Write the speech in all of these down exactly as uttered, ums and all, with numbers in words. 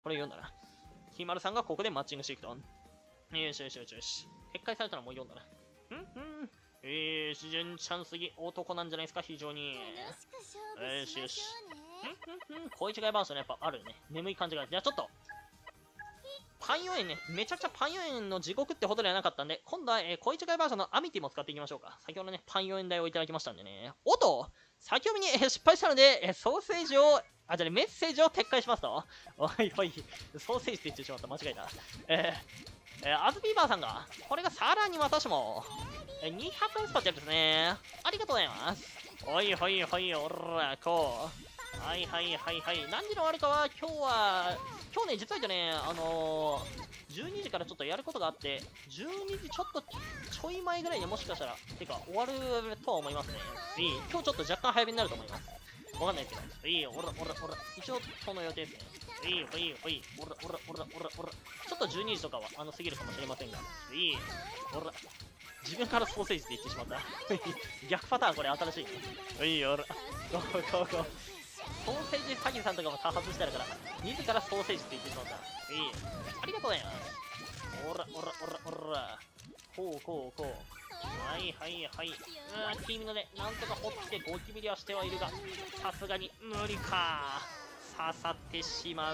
これ読んだな。ひまるさんがここでマッチングしていくと。よしよしよしよし。撤回されたらもう読んだな。んんえー、自然チャンスぎ男なんじゃないですか、非常に。よしよし。んんん小一がバージョンやっぱあるよね。眠い感じが。じゃあちょっと。パンヨエンね、めちゃくちゃパンヨエンの地獄ってほどではなかったんで、今度は、えー、小一がバージョンのアミティも使っていきましょうか。先ほどね、パンヨエン台をいただきましたんでね。おっと先ほどに、えー、失敗したので、えー、ソーセージを、あ、じゃあ、ね、メッセージを撤回しますと。おいおい、ソーセージって言ってしまった。間違えた。えー、えー、アズビーバーさんが、これがさらに私も、えー、にひゃくえんスパチャですね。ありがとうございます。おいおいおい、おら、こう。はいはいはいはい。何時の終わりかは、今日は、今日ね、実は言うとね、あのー、じゅうにじからちょっとやることがあって、じゅうにじちょっとちょい前ぐらいにもしかしたら、てか終わるとは思いますね。いい、今日ちょっと若干早めになると思います。わかんないですけど。いい、おらおらおら、一応その予定ですね。いい、ほいほい、おらおらおらおらおら、ちょっとじゅうにじとかはあの過ぎるかもしれませんが、いい、おら、自分からソーセージって言ってしまった。逆パターンこれ新しいね。いい、おら、ゴーゴーゴー。ソーセージ詐欺さんとかも多発してあるから、自らソーセージって言ってしまった。いい。ありがとうございます。おらおらおらおら。こうこうこう。はいはいはい。うーん、チームのね、なんとか掘ってゴキビリはしてはいるが、さすがに無理か。刺さってしまう。ん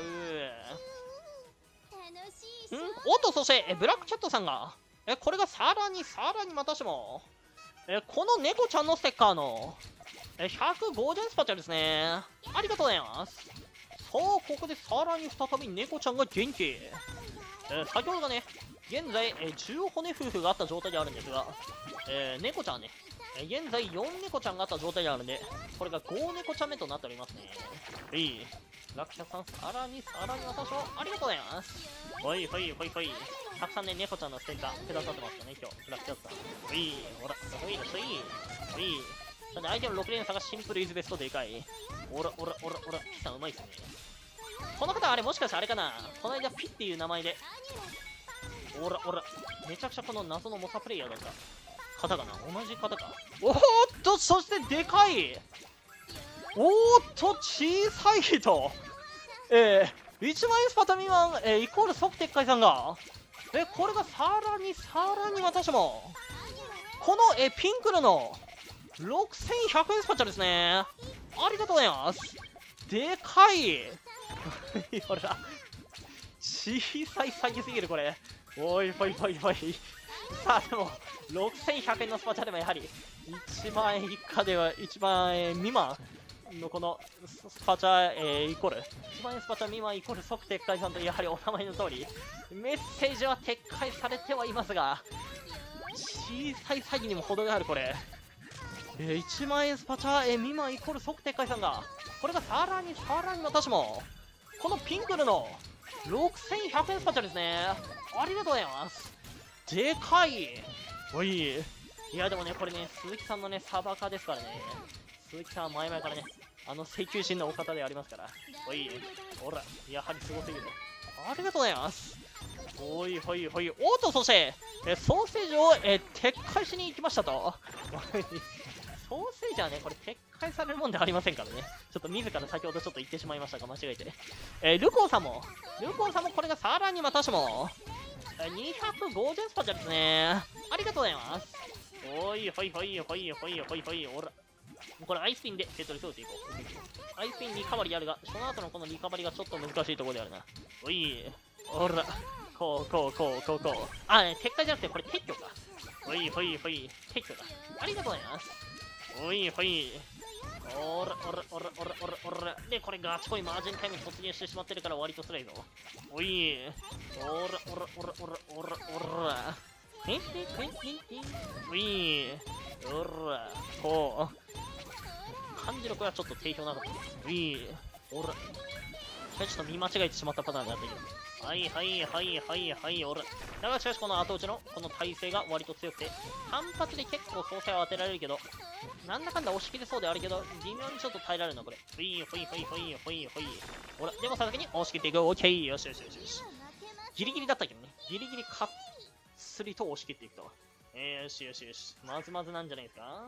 おっと、そして、え、ブラックキャットさんが、え、これがさらにさらにまたしても、え、この猫ちゃんのステッカーの、え、ひゃくごじゅうえんスパチャですね。ありがとうございます。さあ、ここでさらに再び猫ちゃんが元気。えー、先ほどがね、現在、えー、じゅう骨夫婦があった状態であるんですが、えー、猫ちゃんはね、えー、現在よん猫ちゃんがあった状態であるんで、これがご猫ちゃん目となっておりますね。いい。ラクシャさん、さらにさらに私もありがとうございます。ほいほいほいほい。たくさんね、猫ちゃんのステッカーくださってますよね、今日。ラクシャさん。ほい、ほら、ほい、ほい、ほい。なんで相手のろく連鎖がシンプルイズベストでかい。おらおらおらおら、ピさんうまいっすね。この方あれもしかしてあれかな、この間ピっていう名前で。おらおら、めちゃくちゃこの謎のモサプレイヤーだった方かな、同じ方か。おーっと、そしてでかい。おーっと、小さい人。えー、いちまん円スパタミマン、えー、イコール即撤回さんが、え、これがさらにさらに私も、この、えー、ピンクのの、ろくせんひゃくえんスパチャですね。ありがとうございます。でかい。ほら。小さい詐欺すぎる、これ。おいおいおいおい。さあ、でも、ろくせんひゃくえんのスパチャでもやはり、いちまん円以下ではいちまん円未満のこのスパチャ、えー、イコール、いちまん円スパチャ未満イコール即撤回さんと、やはりお名前の通り、メッセージは撤回されてはいますが、小さい詐欺にも程がある、これ。えー、いちまん円スパチャ、えー、未満イコール即撤回さんが、これがさらにさらに私も、このピンクルのろくせんひゃくえんスパチャですね。ありがとうございます。でかい。おい。いや、でもね、これね、鈴木さんのね、サバカですからね。鈴木さんは前々からね、あの請求心のお方でありますから。おい。ほら、やはりすごすぎる。ありがとうございます。おいほいほい。おっと、そして、えソーセージを、え撤回しに行きましたと。ソーセージはね、これ撤回されるもんではありませんからね。ちょっと自ら先ほどちょっと言ってしまいましたが、間違えて。えー、ルコーさんも、ルコーさんもこれがさらに私も、えー、にひゃくごじゅうえんスパチャですね。ありがとうございます。おいほいほいほいほいほいほい、おら。これアイスピンで手取りそうていこう。アイスピンリカバリーあるが、その後のこのリカバリーがちょっと難しいところであるな。おい、おら。こうこうこうこうこう。あ、ね、撤回じゃなくてこれ撤去か。ほいほいほい、撤去だ。ありがとうございます。おいほい。おらおらおらおらおらおら。で、これガチ恋マージンタイムに突入してしまってるから割と辛いぞ。おい。おらおらおらおらおらおら。ええええおい。おら。こう。漢字の声はちょっと定評なかった。おい。おら。ちょっと見間違えてしまったパターンになっている。はいはいはいはいはい、おら。だがしかしこの後打ちのこの体勢が割と強くて、単発で結構総裁を当てられるけど、なんだかんだ押し切れそうであるけど、微妙にちょっと耐えられるな、これ。ほいほいほいほいほいほい。ほら、でもさ先に押し切っていく。オッケー。よしよしよしよし。ギリギリだったけどね。ギリギリかっすりと押し切っていくと。えー、よしよしよし。まずまずなんじゃないですか。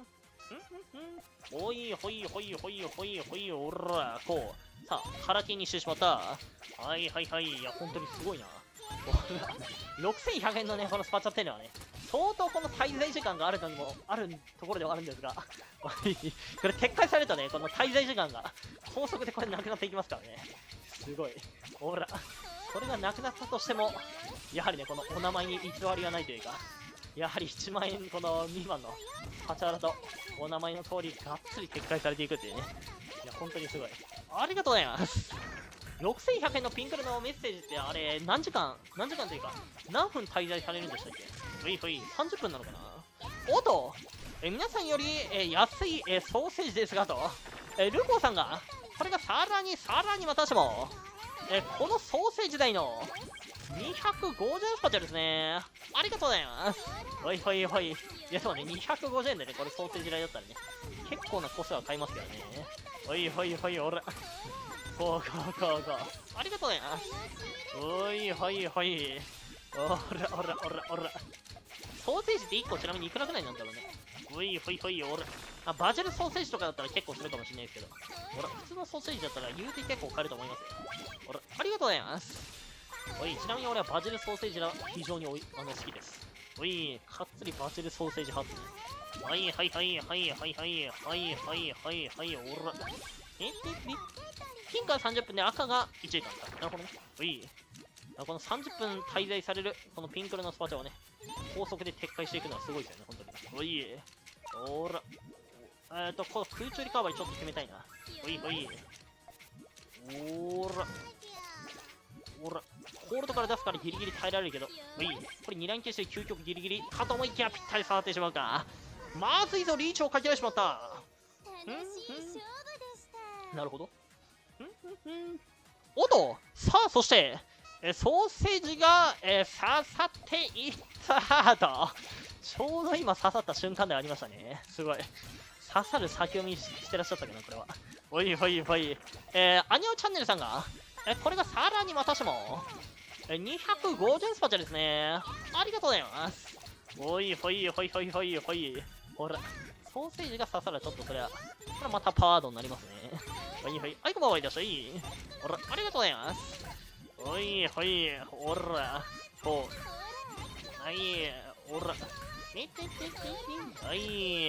ほいほいほいほいほいほい、おら、こう。さあ、空金にしてしまった。はいはいはい。いや、本当にすごいな。ろくせんひゃくえんのね、このスパチャっていうのはね、相当この滞在時間があるのにも、あるところではあるんですが、これ撤回されるとね、この滞在時間が高速でこれなくなっていきますからね。すごい。ほら、これがなくなったとしても、やはりね、このお名前に偽りがないというか、やはりいちまんえんこの未満のパチャラとお名前の通りがっつり撤回されていくっていうね。いや、本当にすごい。ありがとうございます。ろくせんひゃくえんのピンクルのメッセージってあれ、何時間、何時間というか、何分滞在されるんでしたっけ？ふいふい、さんじゅっぷんなのかな？おっと、え皆さんより、え安い、えソーセージですがと、えルコーさんが、これがさらにさらに私も、えこのソーセージ代のにひゃくごじゅうえんスパチャですね。ありがとうございます。ほいほいほい。いや、そうね、にひゃくごじゅうえんでね、これソーセージ代だったらね、結構な個数は買いますからね。ほいほいほい、おら。こうこうこうこう。ありがとうございます。おいほいほい。おらおらおらおら。ソーセージっていっこちなみにいくらぐらいなんだろうね。おいほいほいおら。あ、バジルソーセージとかだったら結構するかもしれないですけど。ほら、普通のソーセージだったら言うて結構買えると思いますよ。ほら、ありがとうございます。おい、ちなみに俺はバジルソーセージが非常においあの好きです。おい、かっつりバジルソーセージ派ですね。はいはいはいはいはいはいはいはいはいはいおら。えええピンクはさんじゅっぷんで赤がいちじかんか。なるほどね。おい。このさんじゅっぷん滞在されるこのピンクルのスパチャをね、高速で撤回していくのはすごいですよね、本当に。おい。おら。えっと、この空中リカバリーちょっと決めたいな。おいおい。おら。おら。ホールドから出すからギリギリ耐えられるけど、おい。これにライン消して究極ギリギリかと思いきやぴったり触ってしまうか。まずいぞ、リーチをかけてしまった。んんなるほど。んんんおっと、さあ、そして、えソーセージが、えー、刺さっていったと。ちょうど今刺さった瞬間でありましたね。すごい。刺さる先読みしてらっしゃったけど、これは。おいおいおい。えー、アニオチャンネルさんが、えこれがさらに私も、えにひゃくごじゅうえんスパチャですね。ありがとうございます。おいほいほいほいほいほい。ほら、ソーセージが刺さるちょっとそれは、これはまたパワードになりますね。ほいほい。あいこまわいだしい。ほら、ありがとうございます。おいほい、ほら、こう。はい、ほら。ねてててて。はい、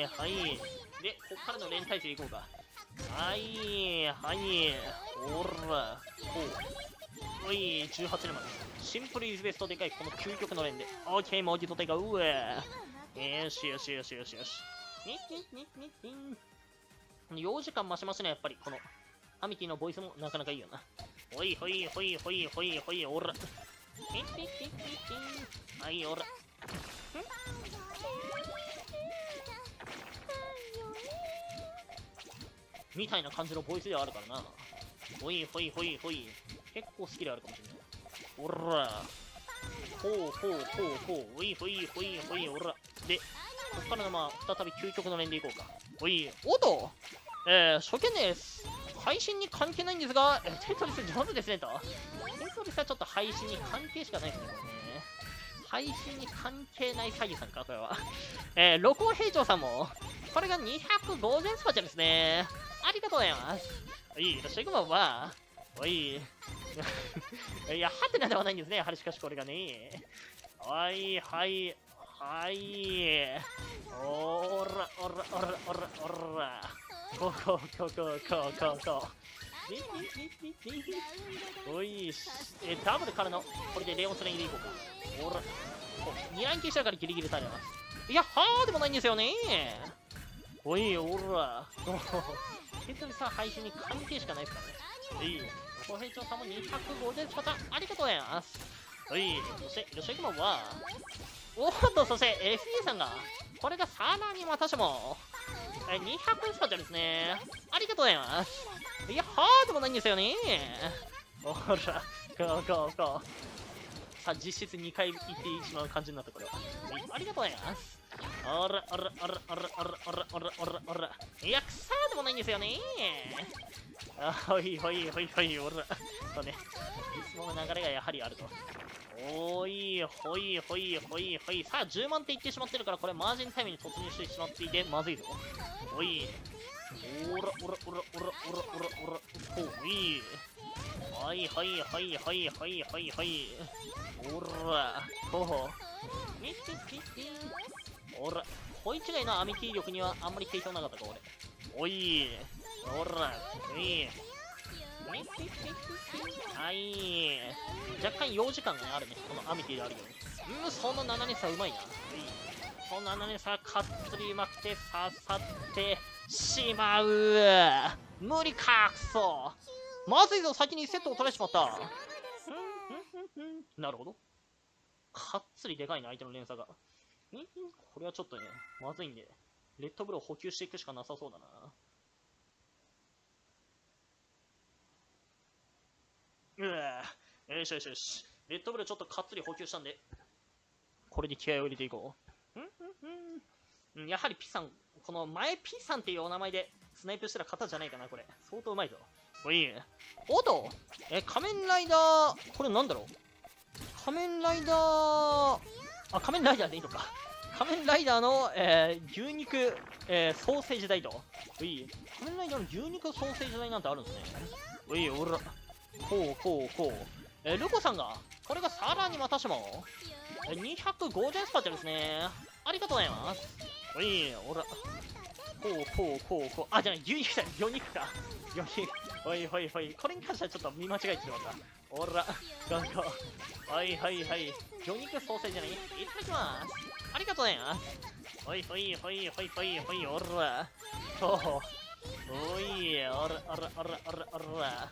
はい。で、こっからの連帯数いこうか。はい、はい、ほら、こう。おい、じゅうはちねんまで。シンプルイズベストでかいこの究極の連で。オーケー、もう一度手が、うえ。よしよしよしよしよし。ににににに。よじかん増しますね、やっぱり。この、アミティのボイスもなかなかいいよな。ほいほいほいほいほいほい、おら。はい、おら。みたいな感じのボイスではあるからな。ほいほいほいほい。結構好きであるかもしれない。おら。ほうほうほうほう。ほいほいほいほい、おら。で、こっからのまあ、再び究極の連でいこうか。ほい。おっとえー、初見です。配信に関係ないんですが、えテトリス上手ですねと。テトリスはちょっと配信に関係しかないですね、これね。配信に関係ない詐欺さんか、これは。えー、録音兵長さんも、これがにひゃくごじゅうえんスパチャですね。ありがとうございます。はい、いらっしゃいこんばんは。おい。いや、はてなではないんですね、やはりしかしこれがね。はい、はい、はい。おら、おら、おら、おら、おら。こうこうこうこうこうこうこう。おいし、えダブルからのこれでレオンスレインでいこうか。おら、にライン消したからギリギリ耐えます。いやはーでもないんですよね。おいおら、テトリスは配信に関係しかないですからね。いい、ご兵長さんもにひゃくごじゅうえんパターンありがとうございます。はい、そしてよしいくまはおっと、そして エフディー さんがこれがさらに私もえにひゃくえんスパチャですね。ありがとうございます。いやはーでもないんですよね。ほら、こうこうこう。さあ、実質にかい言ってしまう感じになったこれは。ありがとうございます。あらあらあらあらあらあらあらあらあら。いや、くさーでもないんですよね。あほいほいほいほい、おら。そうね。いつもの流れがやはりあると。 おいほいほいほいほい。さあじゅうまん手いってしまってるから、これマージンタイムに突入してしまっていてまずいぞ。おいおらおらおらおらおらおらおらおいはいはいはいはいはいはいはいおらほうみってってっておらこい違いのアミティ力にはあんまり定評なかったか俺。おいおらおいはい、若干用時間があるね、このアミティであるように。うん、そのなな連鎖うまいな。そのなな連鎖かっつりうまくて刺さってしまう。無理か、くそ。まずいぞ、先にセットを取られてしまった。なるほど。かっつりでかいな、相手の連鎖が。これはちょっとね、まずいんで、レッドブルを補給していくしかなさそうだな。うわよしよしよし。レッドブルちょっとかっつり補給したんで、これに気合を入れていこう。うん、やはりピさん、この前ピさんっていうお名前でスナイプしたら勝ったじゃないかな、これ。相当うまいぞ。おい。おっとえ、仮面ライダー、これなんだろう仮面ライダー、あ、仮面ライダーでいいのか。仮面ライダーの、えー、牛肉、えー、ソーセージ台と。おい。仮面ライダーの牛肉ソーセージ台なんてあるんですね。おい、おら。こうこうこう。えー、ルコさんが、これがさらにまたしても、えー、にひゃくごじゅうスパチャですね。ありがとうございます。おい、おら。こうこうこうこう。あ、じゃあ、牛肉だ。魚肉か。魚肉。おいおいおい。これに関してはちょっと見間違えてしまった。おら。ガンガン。はいはいはい。魚肉ソーセージじゃない。いただきます。ありがとうございます。ほいほいほいほいほいほい。おら。そう。おい、おらおらおらおらおら。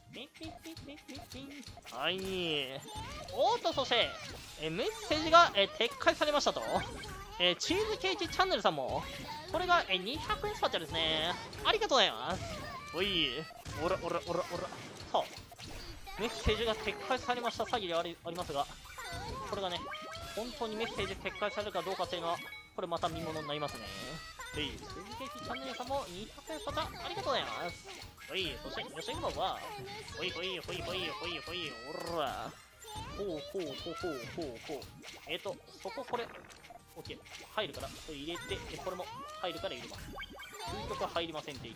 はい。おっと、そして、えメッセージが、え撤回されましたと。えチーズケーキチャンネルさんも、これが、えにひゃくえんスパチャですね。ありがとうございます。おい、おらおらおらおら。さあ、メッセージが撤回されました詐欺でありありますが、これがね、本当にメッセージ撤回されるかどうかというのは、これまた見ものになりますね。はい、チーズケーキチャンネルさんもにひゃくえんスパチャありがとうございます。ほい、そして、吉村は、ほいほいほいほいほいほい、おら。ほうほうほうほうほうほう。えっと、そここれ、オッケー。入るから、これ入れて、えこれも入るから入れます。究極は入りませんって言って。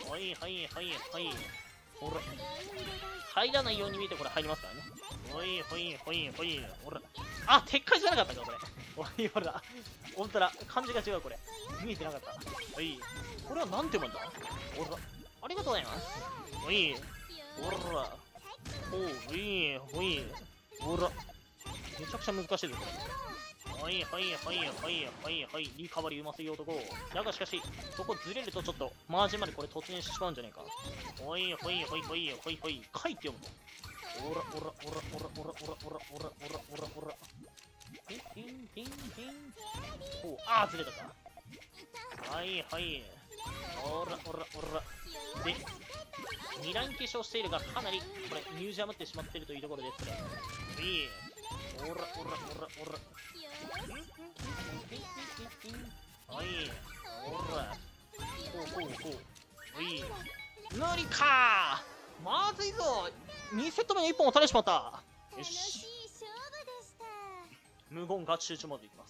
はいはいはいはい。ほら。入らないように見てこれ入りますからね。ほいほいほいほい。ほら。あ、撤回じゃなかったか、これ。おい、ほら。ほんとだ。漢字が違う、これ。見えてなかった。はい。これはなんて読むんだほら。ありがとうございます。ほい。ほら。ほい。ほい。ほら。めちゃくちゃ難しいです、これ。はいはいはいはいはいはい。リカバリーうますい男。だがしかし、そこずれるとちょっと、マージンまでこれ突入してしまうんじゃないか。ほいほいほいほいほいほい。書いて読むと。おらおらおらおらおらおらおらおらおらおらおら。ピンピンピンピン。ほう、あーずれたか。はいはい。おらおらおら。で、二段化粧しているがかなりこれミュージアムってしまっているというところです。いい。おらおらおらおら。はい。おら。ほうほうほう。いい。無理かー。まずいぞ。にセット目のいっぽんを垂れてしまった。よし。無言ガチ集中モードいきます。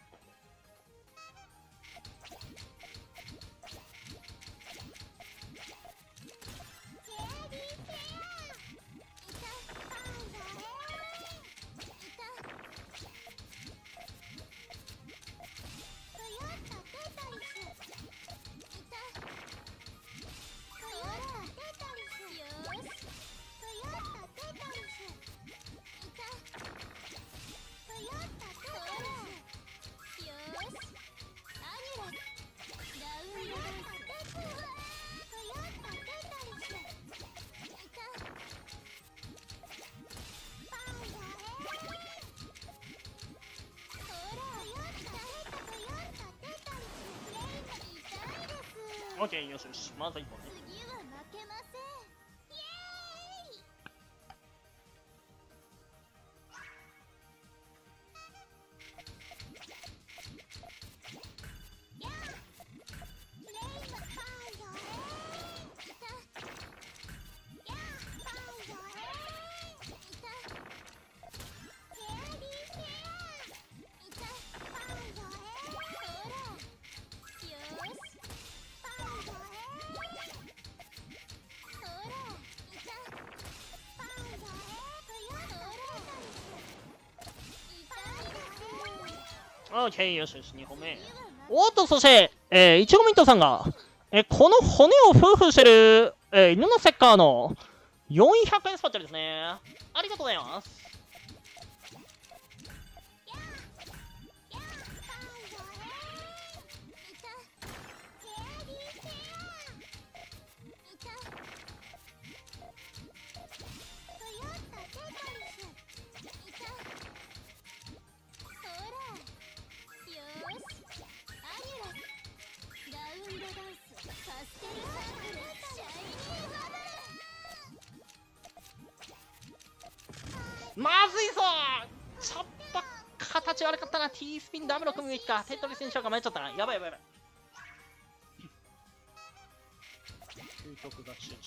オッケー、よしよし。まずいっぽんね。 オッケー、よしよし、にほんめ。おっと、そして、えー、いちごミントさんが、えー、この骨を夫婦してる、えー、犬のセッカーのよんひゃくえんスパチャルですね。ありがとうございます。まずいぞー、ちょっと形悪かったな。 T スピンダブル組むべきかテトリスにしようか迷っちゃったな。やばいやばいやばい。究極が集中。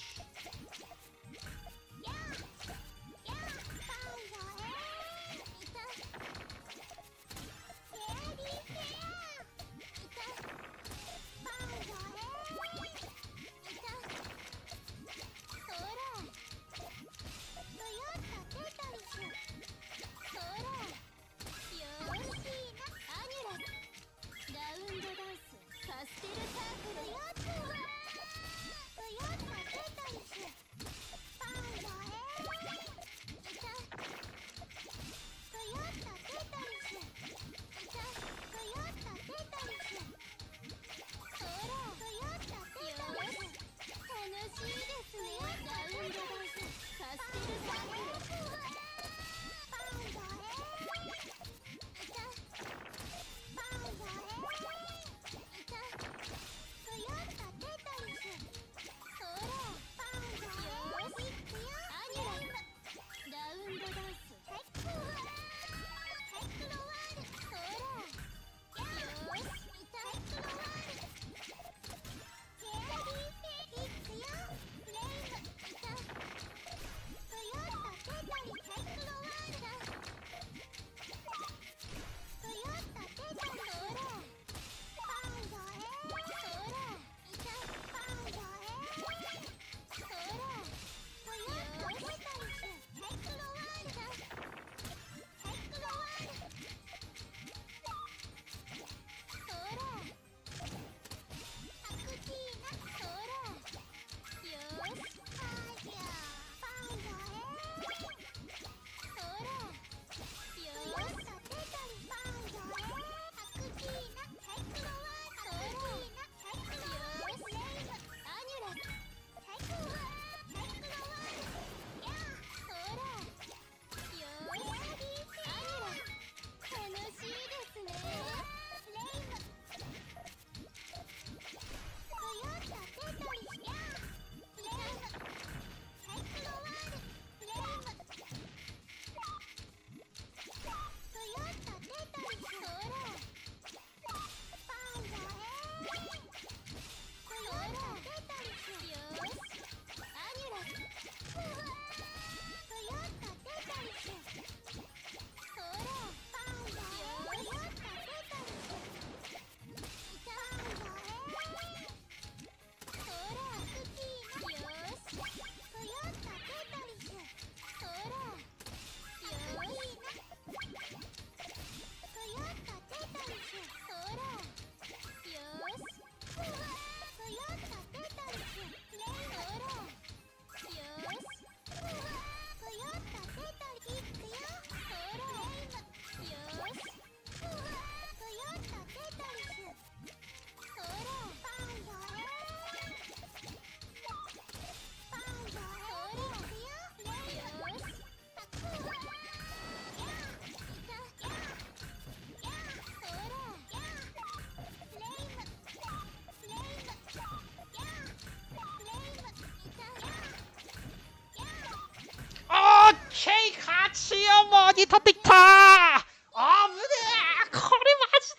勝ちをもぎ取っていったー。あぶねえ、これマジ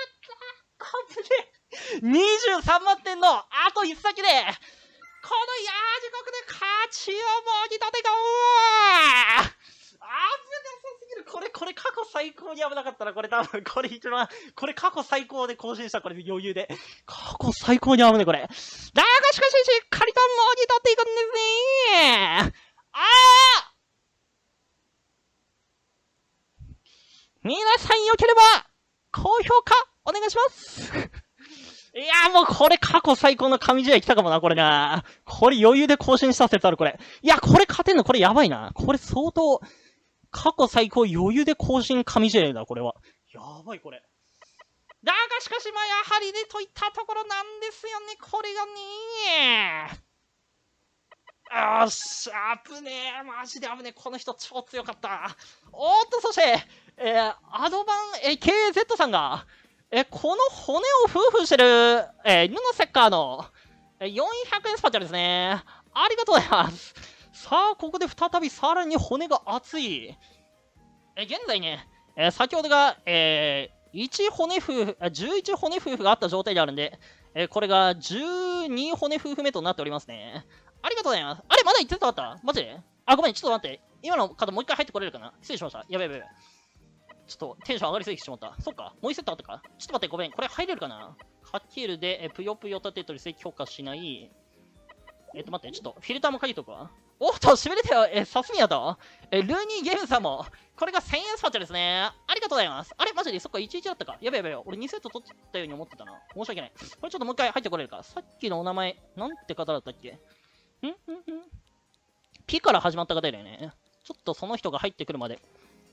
で危なかった。危ねえ。にじゅうさんまんてんのあといち先で、このヤージ国で勝ちをもぎ取っていこう。あぶねさすぎる。これ、これ過去最高に危なかったな。これ多分、これ一番、これ過去最高で更新した。これ余裕で。過去最高に危ねえ、これ。だがしかし、しっかりともぎ取っていくんですね。ああ皆さんよければ、 高評価お願いしますいやーもうこれ過去最高の神試合来たかもな、これな。これ余裕で更新した説ある、これ。いや、これ勝てんの、これやばいな。これ相当、過去最高余裕で更新神試合だ、これは。やばい、これ。だがしかし、まあやはりね、といったところなんですよね、これがね。よし、危ねえ、マジで危ねえ、この人超強かった。おーっと、そして、えー、アドバン、えー、ケーエーゼット さんが、え、この骨を夫婦してる、えー、犬のセッカーの、えー、よんひゃくえんスパチャルですね。ありがとうございます。さあ、ここで再びさらに骨が熱い。えー、現在ね、えー、先ほどが、えー、いち骨夫婦、じゅういち骨夫婦があった状態であるんで、えー、これがじゅうに骨夫婦目となっておりますね。ありがとうございます。あれ、まだ言ってなかったマジであ、ごめん、ちょっと待って。今の方もう一回入ってこれるかな失礼しました。やべやべやべ。ちょっとテンション上がりすぎてしまった。そっか。もう一セットあったか。ちょっと待って、ごめん。これ入れるかなかけるで、えぷよぷよとテトリス強化しない。えっと、待って。ちょっとフィルターもかけとくわ。おっと、しびれたよ。え、さすみやと。え、ルーニーゲームさんも。これがせんえんスパチャですね。ありがとうございます。あれマジでそっか、いちいちだったか。やべやべよ。俺にセット取ったように思ってたな。申し訳ない。これちょっともう一回入ってこれるか。さっきのお名前、なんて方だったっけんんん ?P から始まった方だよね。ちょっとその人が入ってくるまで。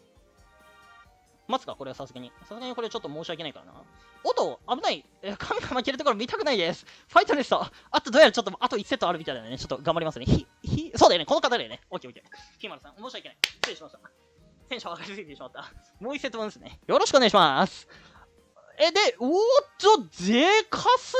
待つかこれはさすがに。さすがにこれちょっと申し訳ないからな。おっと危ないえ、神が負けるところ見たくないです。ファイトネストあとどうやらちょっと、あといちセットあるみたいだね。ちょっと頑張りますね。ひ、ひ、そうだよね。この方だよね。オッケーオッケー。ひまるさん、申し訳ない。失礼しました。テンション上がりすぎてしまった。もういちセット分ですね。よろしくお願いします。え、で、おーっと、でかす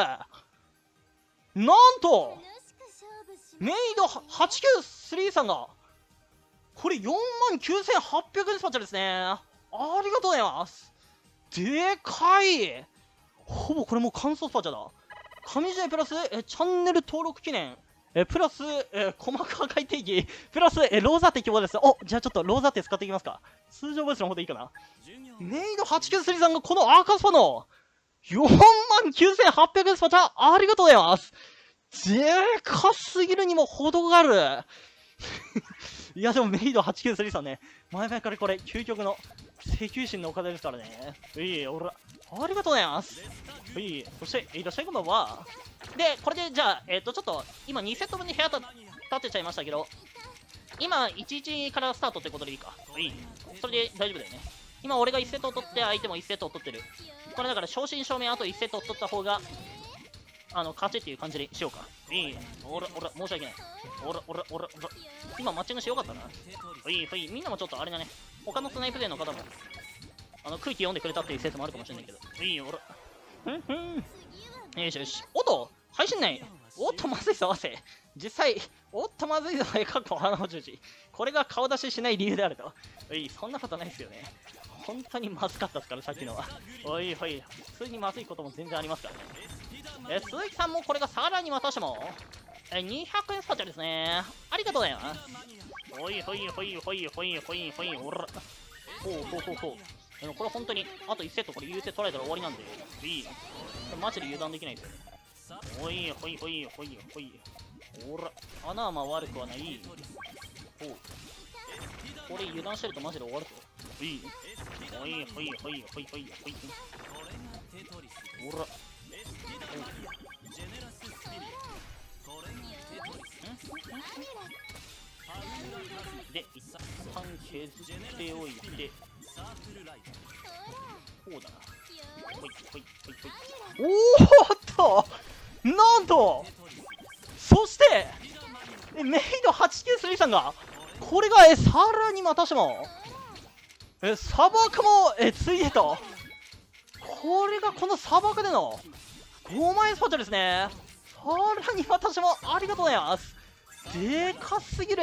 ぎるなんとメイドはちきゅうスリーさんが、これよんまんきゅうせんはっぴゃくえんスパチャですね。ありがとうございます。でかいほぼこれもう乾燥スパチャだ。神試合プラスえチャンネル登録記念えプラスえ細か解定義プラスえローザテ希望です。おじゃあちょっとローザテ使っていきますか。通常ボイスの方でいいかな。メイドはちきゅうスリーさんがこのアーカスパのよんまんきゅうせんはっぴゃくえんスパチャありがとうございます。でかすぎるにも程があるいやでもメイドはちきゅうスリーさんね、前々からこれ究極の請求心のお金ですからね。いい、俺、ありがとうございます。いい、そして、いらっしゃいこんばんは。で、これでじゃあ、えっ、ー、と、ちょっと、今にセット分に部屋立てちゃいましたけど、今、いちいちからスタートってことでいいか。いい。それで大丈夫だよね。今、俺がいちセットを取って、相手もいちセットを取ってる。これだから、正真正銘あといちセットを取った方が、あの、勝ちっていう感じにしようか。いい。おら、おら、申し訳ない。おら、おら、おら、おら。今、マッチングしてよかったな。ほい、ほい。みんなもちょっとあれだね。他のスナイプ勢の方も、あの、空気読んでくれたっていう説もあるかもしれないけど。いい、おら。ふんふん。よしよし。おっと配信内おっとまずいぞ、汗。実際、おっとまずいぞ、え、かっこ花の十字。これが顔出ししない理由であると。おい、そんなことないですよね。本当にまずかったですから、さっきのは。おいおい、普通にまずいことも全然ありますからね。え、鈴木さんもこれがさらにまたしても、え、にひゃくえんスパチャですね。ありがとうございます。ほいほいほいほいほいほいほい、おら。ほうほうほうほう。でもこれ本当に、あといちセットこれ言うて取られたら終わりなんで、いい。マジで油断できないですよね。ほいほいほいほいほい。おら。穴はまあ悪くはない。ほう。これ油断してるとマジで終わるぞ。いい。ほいほいほいほいほいほい。おら。で、一旦削っておいて、こうだな。ほいほいほいほい。おーっとなんとそしてメイドはちきゅうスリーさんが、これがえさらにまたしても、え砂漠もえついでと、これがこの砂漠でのごまんえんスパチャですね。さらに私もありがとうございます。でかすぎる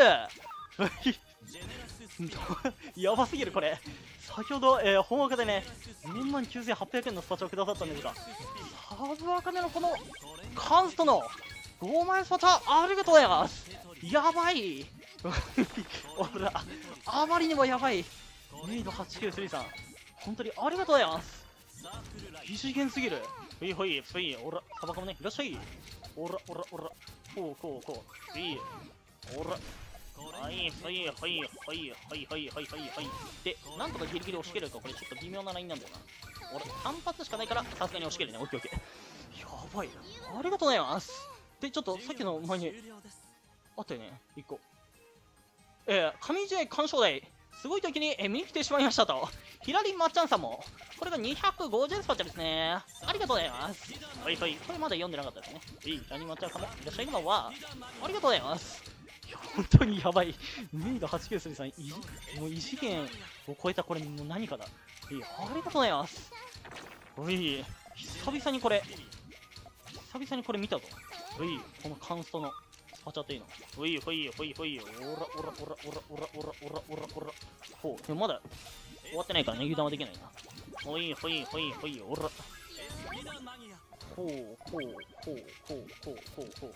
やばすぎるこれ。先ほど、えー、本枠でね、よんまんきゅうせんはっぴゃくえんのスパチャをくださったんですが、サブアカネのこのカンストのごまんえんスパチャありがとうございます。やばいほら、あまりにもやばい。メイドはちきゅうスリーさん、本当にありがとうございます。異次元すぎる。ほいほい、ほい、おら、サバカもね、いらっしゃい。おら、おら、おら、こう、こう、こう、いい。おら、 はいはいはいはいはいはいはいはいはいで、なんとかギリギリ押し切れるか。これちょっと微妙なラインなんだよな。俺単発しかないからさすがに押し切れね。オッケーオッケー。やばい、ありがとうございます。で、ちょっとさっきの前にあったよね、いっこ。えー、上試合干渉台、すごい時に、えー、見に来てしまいましたと。ヒラリンまっちゃんさんも、これがにひゃくごじゅうスパチャですね。ありがとうございます。はいはい、これまだ読んでなかったですね。えい、ヒラリンまっちゃんさんもいらっしゃいのは、ありがとうございます。いや、本当にやばい。メイがはちきゅうスリーさん、もう異次元を超えたこれ、もう何かだ。えい、ありがとうございます。おい、久々にこれ、久々にこれ見たぞ。おい、このカンストの。パチャっていいの。ほいほいほいほい、おらおらおらおらおらおらおらおらおらおら。ほう、でもまだ終わってないからね、油断はできないな。ほいほいほいほい、おら。ほうほうほうほうほうほうほうほ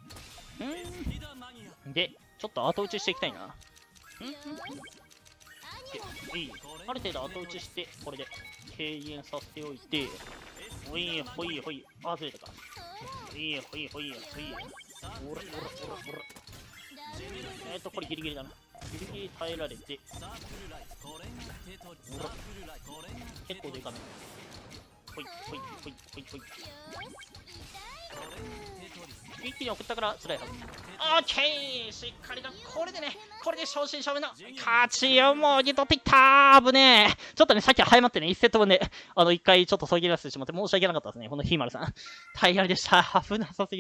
う。んで、ちょっと後打ちしていきたいな。んんで、いい。ある程度後打ちして、これで敬遠させておいて、ほいほいほい、あ、ずれたか。ほいほいほいほい。おらおらおらおら。えっと、これギリギリだな。ギリギリ耐えられて。おら。結構でかめ。ほいほいほいほいほい。一気に送ったから辛いはず。オッケー、しっかりだ。これでね、これで正真正銘の勝ちをもぎ取っていった。危ねえ。ちょっとね、さっき早まってね、いちセット分で、あの、いっかいちょっと途切らせてしまって申し訳なかったですね。このひまるさん。大変でした。危なさすぎる。